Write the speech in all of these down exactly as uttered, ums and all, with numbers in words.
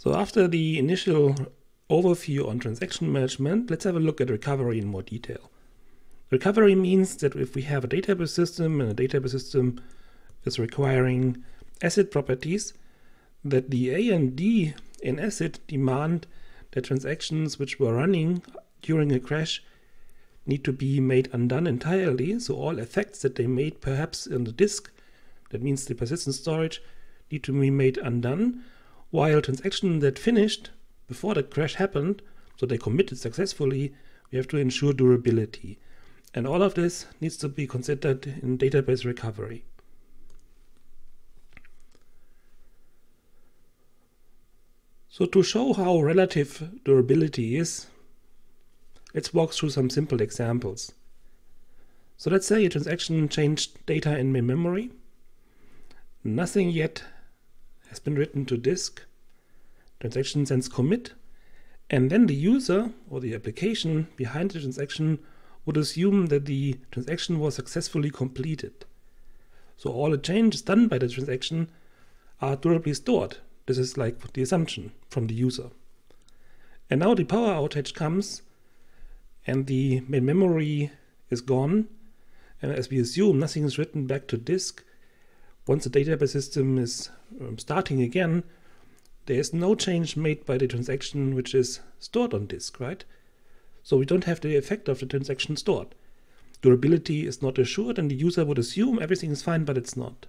So after the initial overview on transaction management, let's have a look at recovery in more detail. Recovery means that if we have a database system and a database system is requiring asset properties, that the A and D in asset demand that transactions which were running during a crash need to be made undone entirely. So all effects that they made perhaps in the disk, that means the persistent storage, need to be made undone, while transactions that finished before the crash happened, so they committed successfully, we have to ensure durability. And all of this needs to be considered in database recovery. So to show how relative durability is, let's walk through some simple examples. So let's say a transaction changed data in main memory. Nothing yet has been written to disk. Transaction sends commit, and then the user or the application behind the transaction would assume that the transaction was successfully completed. So all the changes done by the transaction are durably stored. This is like the assumption from the user. And now the power outage comes and the main memory is gone. And as we assume, nothing is written back to disk. Once the database system is um, starting again, there is no change made by the transaction which is stored on disk, right? So we don't have the effect of the transaction stored. Durability is not assured, and the user would assume everything is fine, but it's not.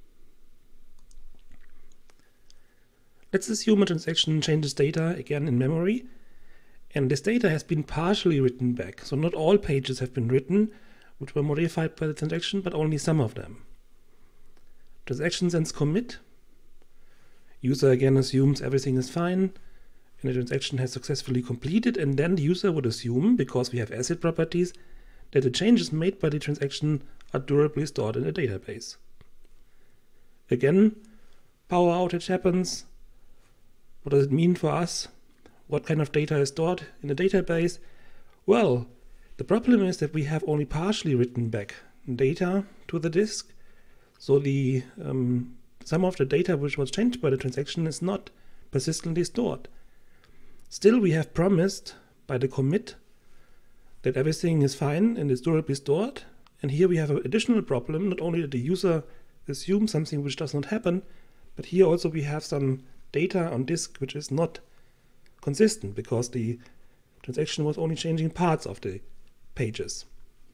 Let's assume a transaction changes data again in memory, and this data has been partially written back. So not all pages have been written, which were modified by the transaction, but only some of them. Transaction sends commit. User again assumes everything is fine, and the transaction has successfully completed, and then the user would assume, because we have asset properties, that the changes made by the transaction are durably stored in a database. Again, power outage happens. What does it mean for us? What kind of data is stored in a database? Well, the problem is that we have only partially written back data to the disk. So the um, some of the data which was changed by the transaction is not persistently stored. Still, we have promised by the commit that everything is fine and is durably stored. And here we have an additional problem, not only that the user assumes something which does not happen, but here also we have some data on disk which is not consistent because the transaction was only changing parts of the pages.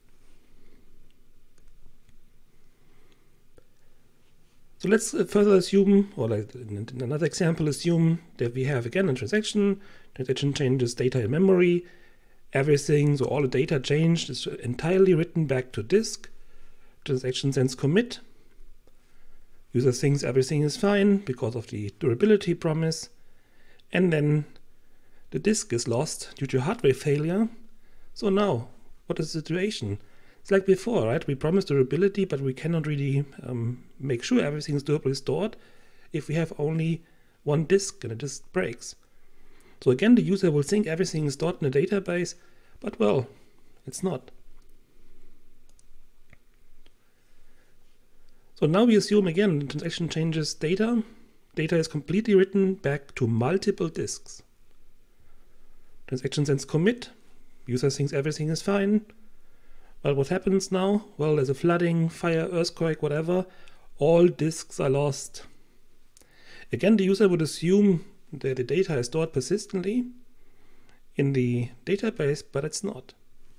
So let's further assume, or like in another example, assume that we have again a transaction. Transaction changes data in memory. Everything, so all the data changed is entirely written back to disk. Transaction sends commit. User thinks everything is fine because of the durability promise. And then the disk is lost due to hardware failure. So now, what is the situation? It's like before, right? We promised durability, but we cannot really um, make sure everything is durably stored if we have only one disk and the disk breaks. So again, the user will think everything is stored in a database, but well, it's not. So now we assume again the transaction changes data. Data is completely written back to multiple disks. Transaction sends commit. User thinks everything is fine. Well, what happens now? Well, there's a flooding, fire, earthquake, whatever. All disks are lost. Again, the user would assume that the data is stored persistently in the database, but it's not.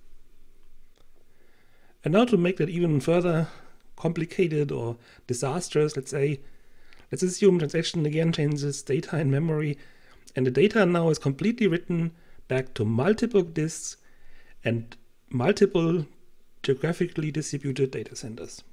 And now to make that even further complicated or disastrous, let's say, let's assume transaction again changes data in memory, and the data now is completely written back to multiple disks and multiple geographically distributed data centers.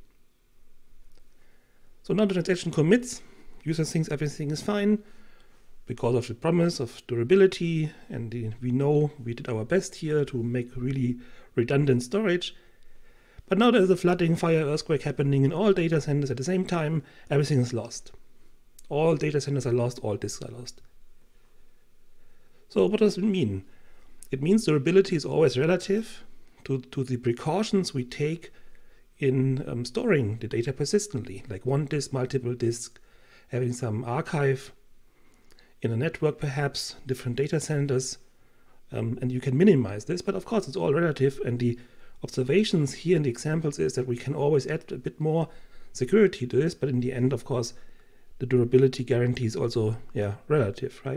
So now the transaction commits. User thinks everything is fine because of the promise of durability, and the, we know we did our best here to make really redundant storage. But now there's a flooding, fire, earthquake happening in all data centers at the same time. Everything is lost. All data centers are lost, all disks are lost. So what does it mean? It means durability is always relative to, to the precautions we take in um, storing the data persistently, like one disk, multiple disks, having some archive in a network perhaps, different data centers, um, and you can minimize this, but of course it's all relative, and the observations here in the examples is that we can always add a bit more security to this, but in the end, of course, the durability guarantee is also, yeah, relative, right?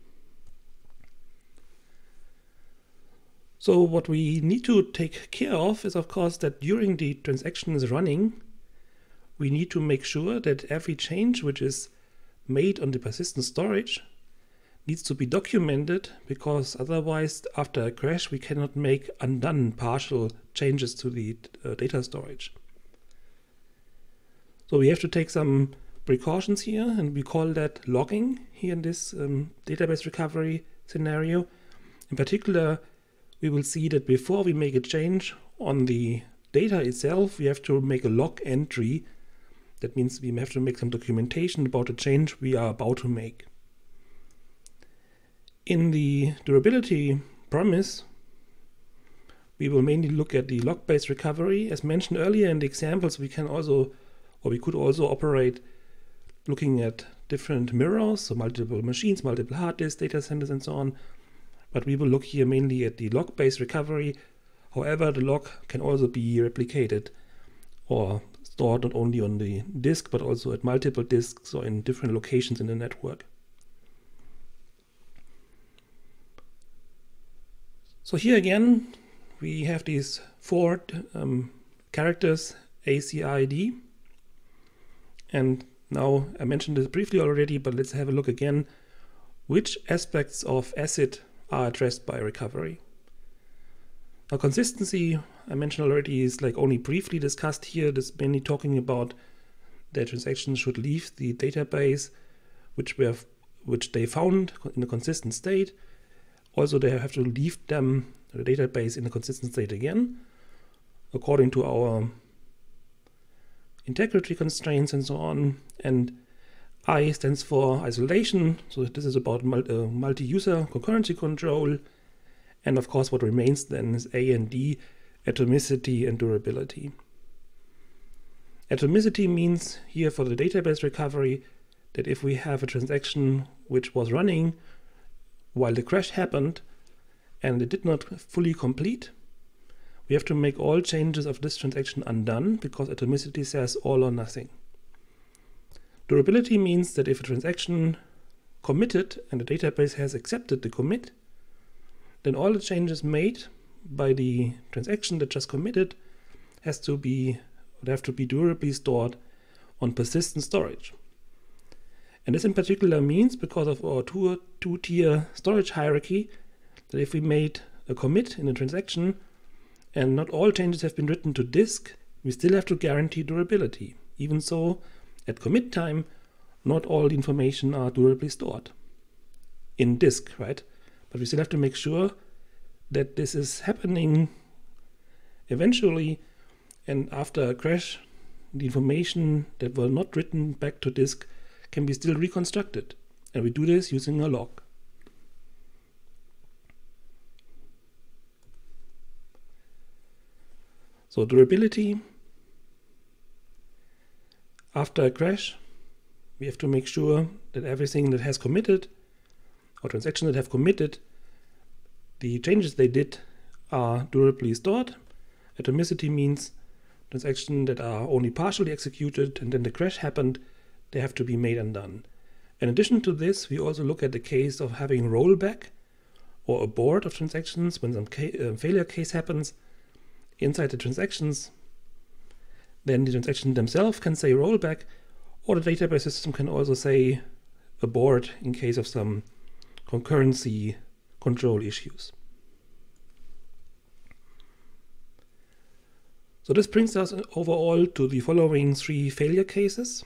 So what we need to take care of is, of course, that during the transaction is running, we need to make sure that every change which is made on the persistent storage needs to be documented, because otherwise, after a crash, we cannot make undone partial changes to the uh, data storage. So we have to take some precautions here, and we call that logging here in this um, database recovery scenario. In particular, we will see that before we make a change on the data itself, we have to make a log entry. That means we have to make some documentation about the change we are about to make. In the durability promise, we will mainly look at the log-based recovery. As mentioned earlier in the examples, we can also, or we could also operate looking at different mirrors, so multiple machines, multiple hard disks, data centers, and so on. But we will look here mainly at the log-based recovery. However, the log can also be replicated or stored not only on the disk, but also at multiple disks or in different locations in the network. So here again, we have these four um, characters, A, C, I, D. And now I mentioned this briefly already, but let's have a look again. Which aspects of ACID are addressed by recovery? Now, consistency, I mentioned already, is like only briefly discussed here. This is mainly talking about that transactions should leave the database which we have, which they found in a consistent state. Also, they have to leave them, the database, in a consistent state again, according to our integrity constraints and so on. And I stands for isolation, so this is about uh, multi-user concurrency control. And of course, what remains then is A and D, atomicity and durability. Atomicity means here for the database recovery that if we have a transaction which was running while the crash happened and it did not fully complete, we have to make all changes of this transaction undone, because atomicity says all or nothing. Durability means that if a transaction committed and the database has accepted the commit, then all the changes made by the transaction that just committed has to be, they have to be durably stored on persistent storage. And this in particular means, because of our two, two-tier storage hierarchy, that if we made a commit in a transaction and not all changes have been written to disk, we still have to guarantee durability. Even so, at commit time, not all the information are durably stored in disk, right? But we still have to make sure that this is happening eventually, and after a crash, the information that were not written back to disk can be still reconstructed. And we do this using a log. So durability. After a crash, we have to make sure that everything that has committed, or transactions that have committed, the changes they did are durably stored. Atomicity means transactions that are only partially executed and then the crash happened, they have to be made undone. In addition to this, we also look at the case of having rollback or abort of transactions when some ca uh, failure case happens inside the transactions. Then the transaction themselves can say rollback, or the database system can also say abort in case of some concurrency control issues. So this brings us overall to the following three failure cases.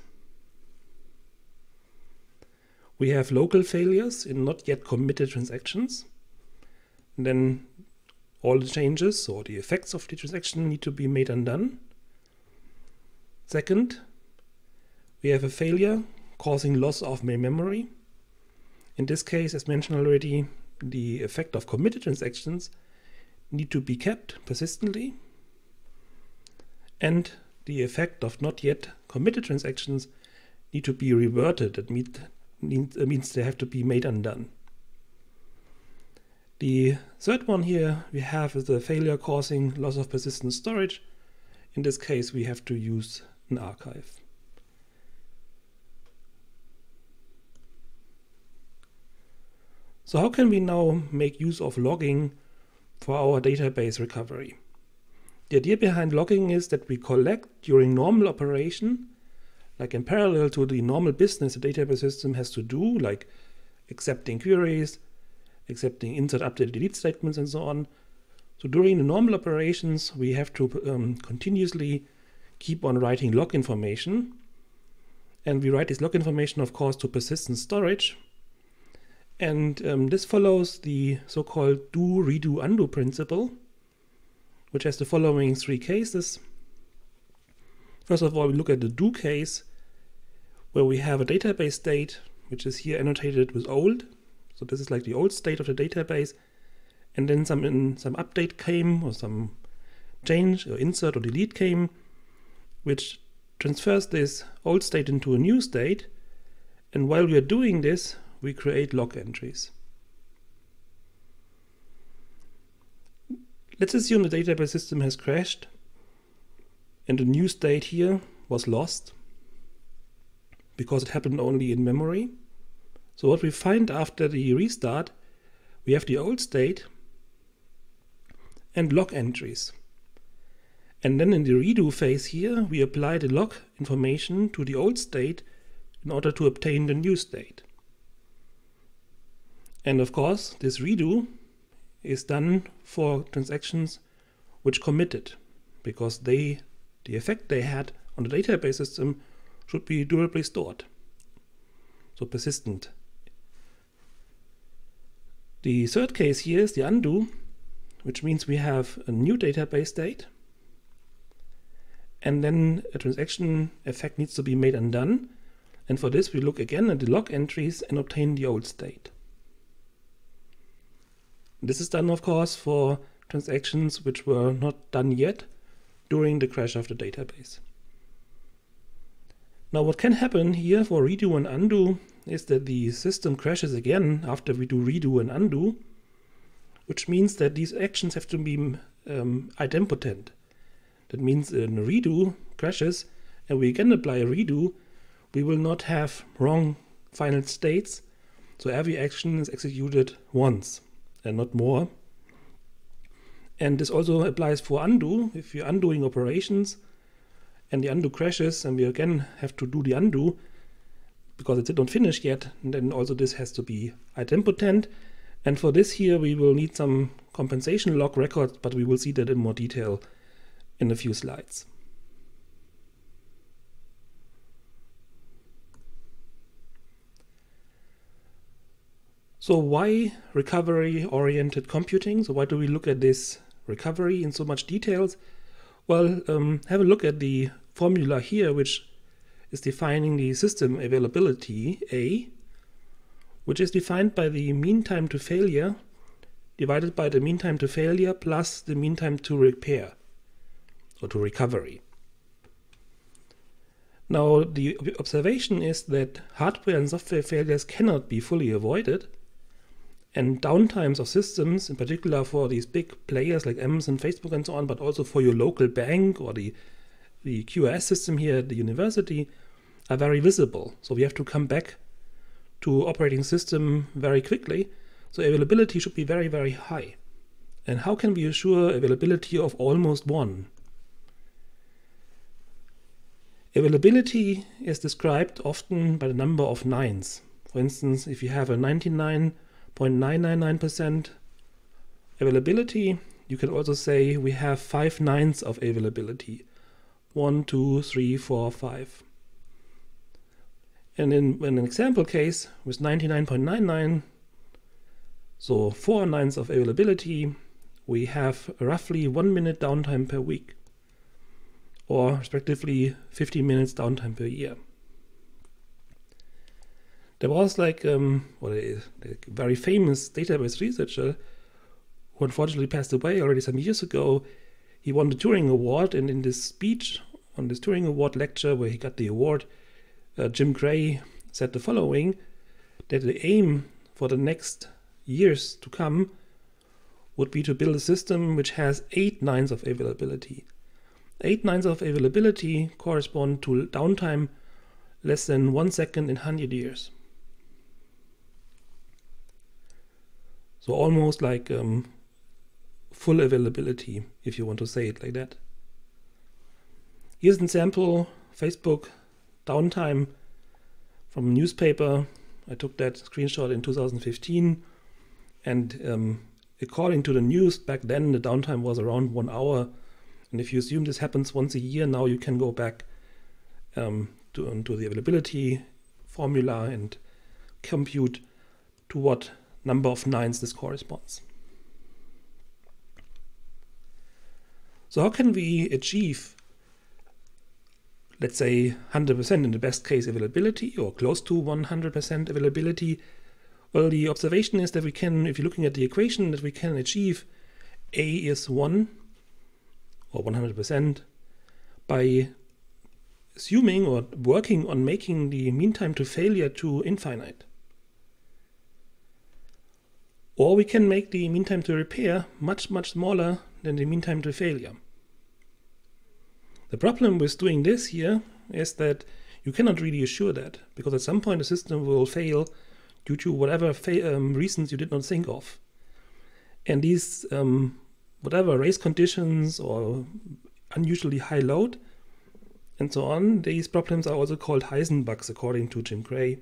We have local failures in not yet committed transactions. And then all the changes or the effects of the transaction need to be made undone. Second, we have a failure causing loss of main memory. In this case, as mentioned already, the effect of committed transactions need to be kept persistently, and the effect of not yet committed transactions need to be reverted. That means, uh, means they have to be made undone. The third one here we have is the failure causing loss of persistent storage. In this case, we have to use an archive. So how can we now make use of logging for our database recovery? The idea behind logging is that we collect during normal operation, like in parallel to the normal business the database system has to do, like accepting queries, accepting insert, update, delete statements, and so on. So during the normal operations, we have to um, continuously keep on writing log information. And we write this log information, of course, to persistent storage. And um, this follows the so-called do, redo, undo principle, which has the following three cases. First of all, we look at the do case, where we have a database state, which is here annotated with old. So this is like the old state of the database. And then some, in, some update came, or some change, or insert, or delete came, which transfers this old state into a new state. And while we are doing this, we create log entries. Let's assume the database system has crashed and the new state here was lost because it happened only in memory. So what we find after the restart, we have the old state and log entries. And then in the redo phase here, we apply the log information to the old state in order to obtain the new state. And of course, this redo is done for transactions which committed, because they, the effect they had on the database system should be durably stored, so persistent. The third case here is the undo, which means we have a new database state, and then a transaction effect needs to be made undone. And for this, we look again at the log entries and obtain the old state. This is done, of course, for transactions which were not done yet during the crash of the database. Now, what can happen here for redo and undo is that the system crashes again after we do redo and undo, which means that these actions have to be um, idempotent. That means in a redo crashes and we again apply a redo, we will not have wrong final states. So every action is executed once and not more. And this also applies for undo. If you're undoing operations and the undo crashes and we again have to do the undo because it did not finish yet, and then also this has to be idempotent. And for this here, we will need some compensation log records, but we will see that in more detail in a few slides. So why recovery-oriented computing? So why do we look at this recovery in so much details? Well, um, have a look at the formula here, which is defining the system availability, A, which is defined by the mean time to failure divided by the mean time to failure plus the mean time to repair, or to recovery. Now, the observation is that hardware and software failures cannot be fully avoided, and downtimes of systems, in particular for these big players like Amazon, Facebook, and so on, but also for your local bank or the, the Q R S system here at the university, are very visible. So we have to come back to operating system very quickly. So availability should be very, very high. And how can we assure availability of almost one? Availability is described often by the number of nines. For instance, if you have a ninety-nine point nine nine nine percent availability, you can also say we have five nines of availability. One, two, three, four, five. And in, in an example case with ninety-nine point nine nine, so four nines of availability, we have roughly one minute downtime per week, or respectively fifty minutes downtime per year. There was like um, well, a, a very famous database researcher who unfortunately passed away already some years ago. He won the Turing Award, and in this speech on this Turing Award lecture where he got the award, uh, Jim Gray said the following: that the aim for the next years to come would be to build a system which has eight nines of availability. Eight nines of availability correspond to downtime less than one second in one hundred years. So almost like um, full availability, if you want to say it like that. Here's an example, Facebook downtime from a newspaper. I took that screenshot in two thousand fifteen, and um, according to the news back then, the downtime was around one hour. And if you assume this happens once a year, now you can go back um, to, um, to the availability formula and compute to what number of nines this corresponds. So how can we achieve, let's say, one hundred percent in the best case availability, or close to one hundred percent availability? Well, the observation is that we can, if you're looking at the equation, that we can achieve A is one, or one hundred percent, by assuming or working on making the mean time to failure to infinite. Or we can make the mean time to repair much, much smaller than the mean time to failure. The problem with doing this here is that you cannot really assure that, because at some point the system will fail due to whatever fa um, reasons you did not think of. And these um, whatever race conditions or unusually high load and so on, these problems are also called Heisenbugs according to Jim Gray.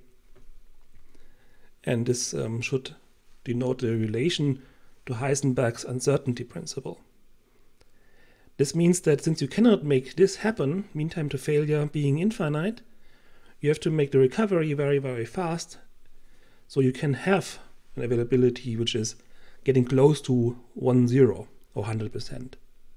And this um, should denote the relation to Heisenberg's uncertainty principle. This means that since you cannot make this happen, mean time to failure being infinite, you have to make the recovery very, very fast, so you can have an availability which is getting close to one zero or one hundred percent.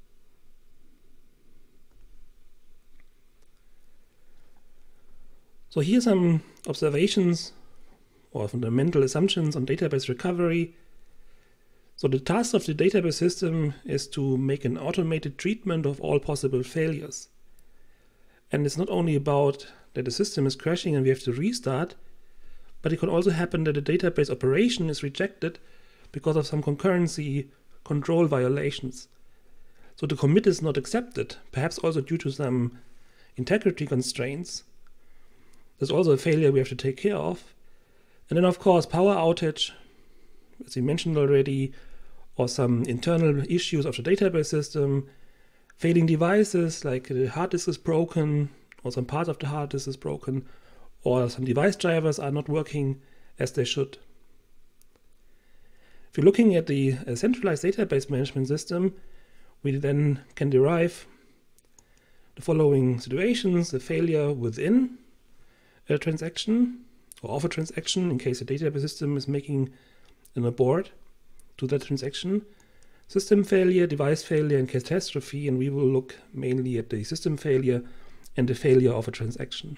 So here are some observations or fundamental assumptions on database recovery. So the task of the database system is to make an automated treatment of all possible failures. And it's not only about that the system is crashing and we have to restart, but it can also happen that the database operation is rejected because of some concurrency control violations. So the commit is not accepted, perhaps also due to some integrity constraints. There's also a failure we have to take care of. And then of course power outage, as we mentioned already, or some internal issues of the database system, failing devices like the hard disk is broken, or some part of the hard disk is broken, or some device drivers are not working as they should. If you're looking at the uh, centralized database management system, we then can derive the following situations: a failure within a transaction, or of a transaction, in case the database system is making an abort to that transaction, system failure, device failure, and catastrophe, and we will look mainly at the system failure and the failure of a transaction.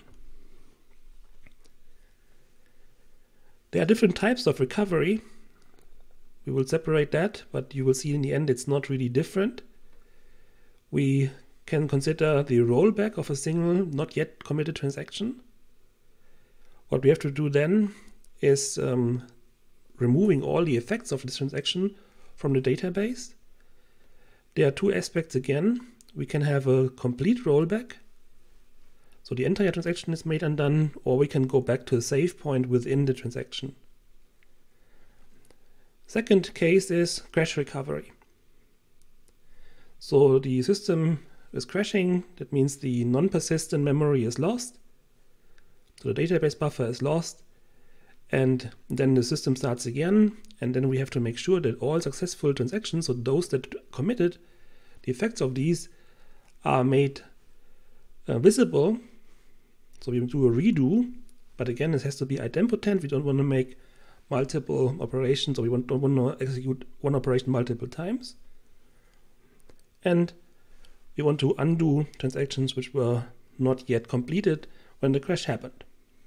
There are different types of recovery. We will separate that, but you will see in the end it's not really different. We can consider the rollback of a single not yet committed transaction. What we have to do then is um, removing all the effects of this transaction from the database. There are two aspects again. We can have a complete rollback, so the entire transaction is made undone, or we can go back to a save point within the transaction. Second case is crash recovery. So the system is crashing, that means the non-persistent memory is lost, so the database buffer is lost, and then the system starts again, and then we have to make sure that all successful transactions, so those that committed, the effects of these are made uh, visible. So we do a redo, but again, it has to be idempotent. We don't want to make multiple operations, or we don't want to execute one operation multiple times. And we want to undo transactions which were not yet completed when the crash happened.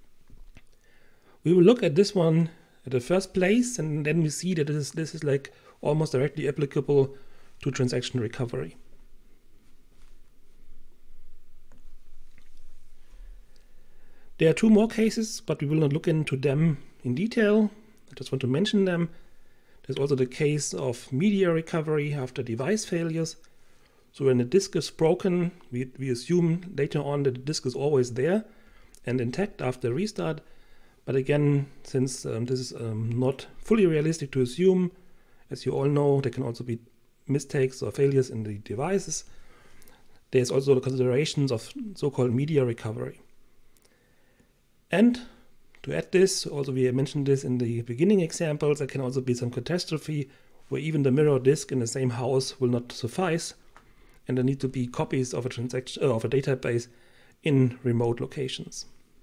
We will look at this one at the first place, and then we see that this is, this is like almost directly applicable to transaction recovery. There are two more cases, but we will not look into them in detail. I just want to mention them. There's also the case of media recovery after device failures. So when the disk is broken, we, we assume later on that the disk is always there and intact after restart. But again, since um, this is um, not fully realistic to assume, as you all know, there can also be mistakes or failures in the devices. There's also the considerations of so-called media recovery. And to add this, also we mentioned this in the beginning examples, there can also be some catastrophe where even the mirror disk in the same house will not suffice, and there need to be copies of a transaction uh, of a database in remote locations.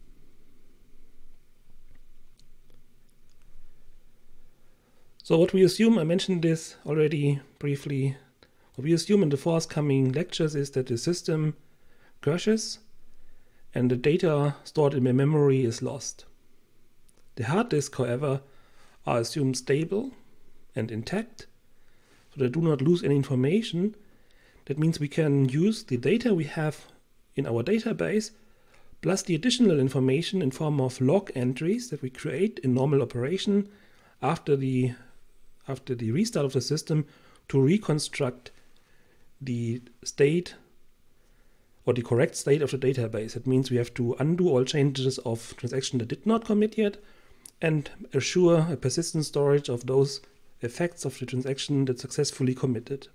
So what we assume, I mentioned this already briefly, what we assume in the forthcoming lectures is that the system crashes and the data stored in the memory is lost. The hard disk, however, are assumed stable and intact, so they do not lose any information. That means we can use the data we have in our database plus the additional information in form of log entries that we create in normal operation after the after the restart of the system to reconstruct the state or the correct state of the database. It means we have to undo all changes of transactions that did not commit yet and assure a persistent storage of those effects of the transaction that successfully committed.